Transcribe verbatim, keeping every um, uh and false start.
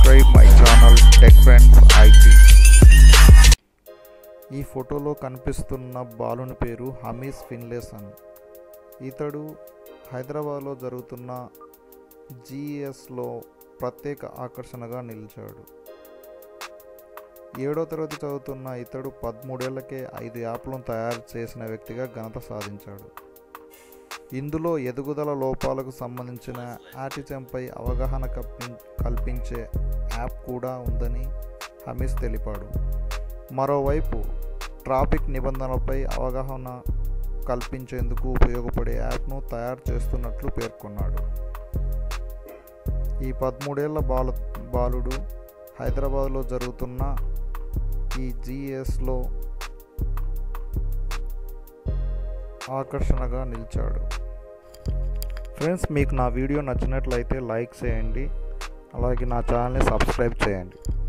subscribe my channel Tech Friends I T. ఈ ఫోటోలో కనిపిస్తున్న బాలుని పేరు హమీస్ ఫిన్లేసన్. ఇతడు హైదరాబాద్లో జరుగుతున్న జీఎస్లో ప్రత్యేక ఆకర్షణగా నిలిచాడు. ఏడో తరగతి చదువుతున్న ఇతడు పదమూడేళ్లకే ఐదు యాప్లను తయారు చేసిన వ్యక్తిగా ఘనత సాధించాడు. ఇందులో ఎదుగుదల లోపాలకు సంబంధించిన ఆటిజంపై అవగాహన కల్పించే యాప్ కూడా ఉందని హమీస్ తెలిపాడు. మరోవైపు ట్రాఫిక్ నిబంధనలపై అవగాహన కల్పించేందుకు ఉపయోగపడే యాప్ను తయారు చేస్తున్నట్లు పేర్కొన్నాడు. ఈ పదమూడేళ్ల బాల బాలుడు హైదరాబాద్లో జరుగుతున్న ఈ జీఎస్లో ఆకర్షణగా నిలిచాడు. ఫ్రెండ్స్, మీకు నా వీడియో నచ్చినట్లయితే లైక్ చేయండి, అలాగే నా ఛానల్ని సబ్స్క్రైబ్ చేయండి.